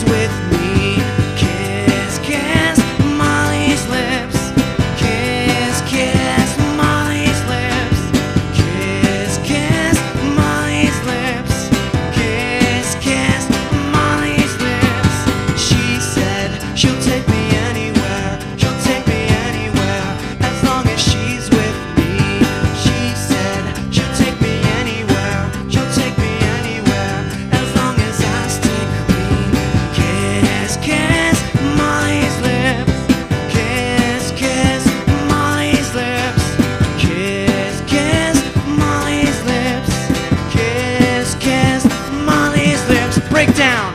with me. Kiss, kiss Molly's lips. Kiss, kiss Molly's lips. Kiss, kiss Molly's lips. Kiss, kiss Molly's lips. She said she'll take me anywhere. She'll take me anywhere as long as she's with me. She said she'll take me anywhere. She'll take me anywhere as long as I stay clean. Kiss, kiss Molly's lips. Kiss, kiss Molly's lips. Kiss, kiss Molly's lips. Kiss, kiss Molly's lips. Break down.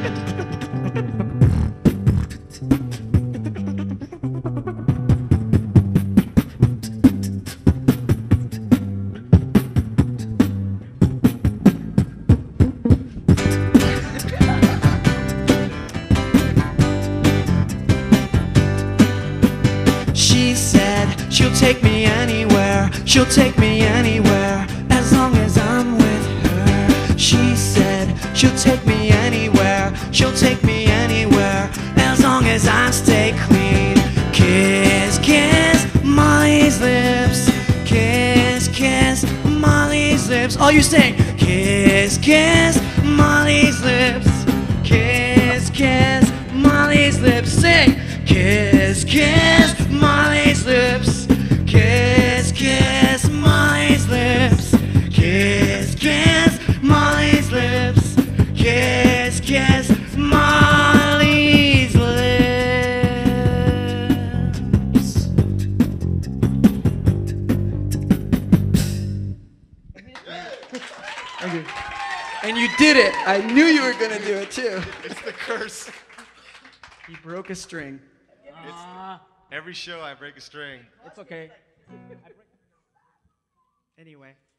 She said she'll take me anywhere. She'll take me anywhere as long as I'm with her. She said she'll take me anywhere. She'll take me anywhere as long as I stay clean. Kiss, kiss Molly's lips. Kiss, kiss Molly's lips. All you sing. Kiss, kiss Molly's lips. Kiss, kiss Molly's lips. Sing. Kiss, kiss Molly's lips. Kiss, kiss Molly's lips. Kiss, kiss Molly's lips. Kiss, kiss Molly's lips. Thank you. And you did it. I knew you were gonna do it too. It's the curse. He broke a string. Every show I break a string. It's okay. Anyway.